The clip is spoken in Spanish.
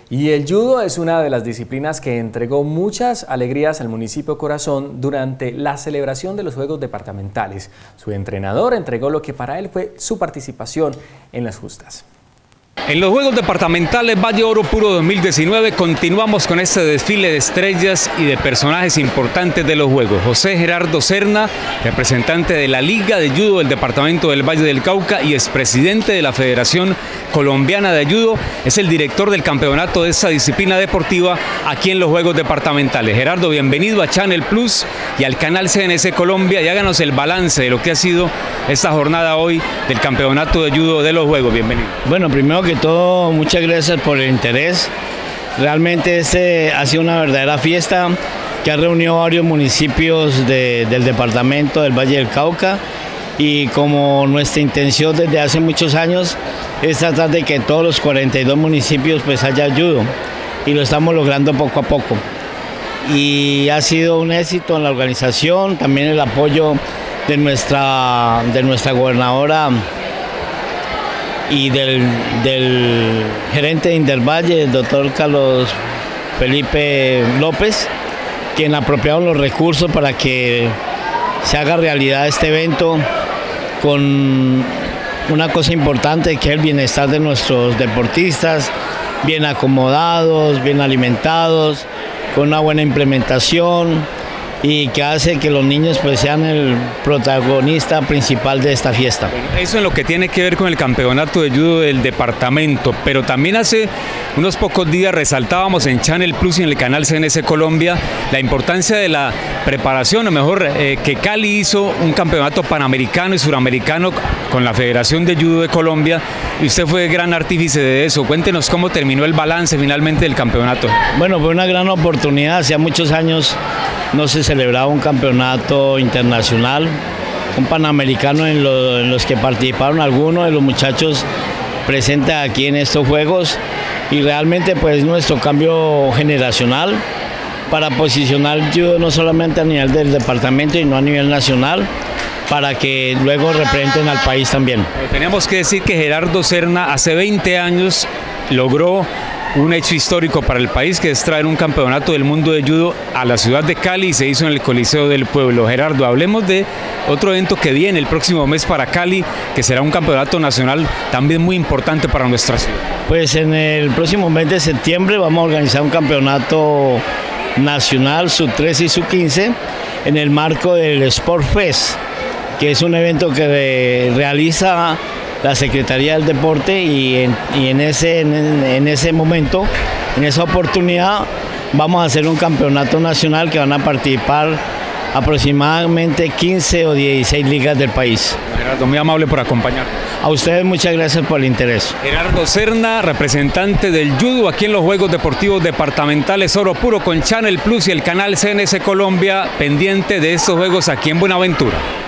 Y el judo es una de las disciplinas que entregó muchas alegrías al municipio Corazón durante la celebración de los Juegos Departamentales. Su entrenador entregó lo que para él fue su participación en las justas. En los Juegos Departamentales Valle Oro Puro 2019 continuamos con este desfile de estrellas y de personajes importantes de los Juegos. José Gerardo Serna, representante de la Liga de Judo del Departamento del Valle del Cauca y expresidente de la Federación Colombiana de Judo, es el director del campeonato de esta disciplina deportiva aquí en los Juegos Departamentales. Gerardo, bienvenido a Channel Plus y al canal CNC Colombia y háganos el balance de lo que ha sido esta jornada hoy del campeonato de judo de los Juegos. Bienvenido. Bueno, primero que todo, muchas gracias por el interés. Realmente este ha sido una verdadera fiesta que ha reunido varios municipios del departamento del Valle del Cauca, y como nuestra intención desde hace muchos años es tratar de que en todos los 42 municipios pues haya judo, y lo estamos logrando poco a poco. Y ha sido un éxito en la organización, también el apoyo de nuestra gobernadora y del gerente de Indervalle, el doctor Carlos Felipe López, quien apropiaron los recursos para que se haga realidad este evento con una cosa importante, que es el bienestar de nuestros deportistas, bien acomodados, bien alimentados, con una buena implementación, y que hace que los niños pues sean el protagonista principal de esta fiesta. Eso en lo que tiene que ver con el campeonato de judo del departamento, pero también hace unos pocos días resaltábamos en Channel Plus y en el canal CNC Colombia la importancia de la preparación, o mejor, que Cali hizo un campeonato panamericano y suramericano con la Federación de Judo de Colombia, y usted fue gran artífice de eso. Cuéntenos cómo terminó el balance finalmente del campeonato. Bueno, fue una gran oportunidad. Hacía muchos años no se celebraba un campeonato internacional, un panamericano en los que participaron algunos de los muchachos presentes aquí en estos Juegos, y realmente pues nuestro cambio generacional para posicionar el judo no solamente a nivel del departamento, sino a nivel nacional, para que luego representen al país también. Tenemos que decir que Gerardo Serna hace 20 años logró un hecho histórico para el país, que es traer un campeonato del mundo de judo a la ciudad de Cali, y se hizo en el Coliseo del Pueblo. Gerardo, hablemos de otro evento que viene el próximo mes para Cali, que será un campeonato nacional también muy importante para nuestra ciudad. Pues en el próximo mes de septiembre vamos a organizar un campeonato nacional sub-13 y sub-15 en el marco del Sport Fest, que es un evento que realiza la Secretaría del Deporte, y en ese momento, en esa oportunidad, vamos a hacer un campeonato nacional que van a participar aproximadamente 15 o 16 ligas del país. Gerardo, muy amable por acompañarnos. A ustedes muchas gracias por el interés. Gerardo Serna, representante del judo aquí en los Juegos Deportivos Departamentales Oro Puro, con Channel Plus y el canal CNC Colombia, pendiente de estos Juegos aquí en Buenaventura.